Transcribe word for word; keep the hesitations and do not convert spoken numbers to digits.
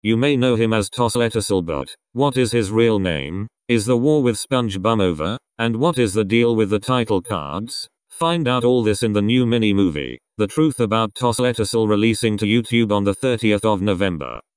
You may know him as Tosl Etosol, but what is his real name? Is the war with SpongeBob over? And what is the deal with the title cards? Find out all this in the new mini movie, The Truth About Tosl Etosol, releasing to YouTube on the thirtieth of November.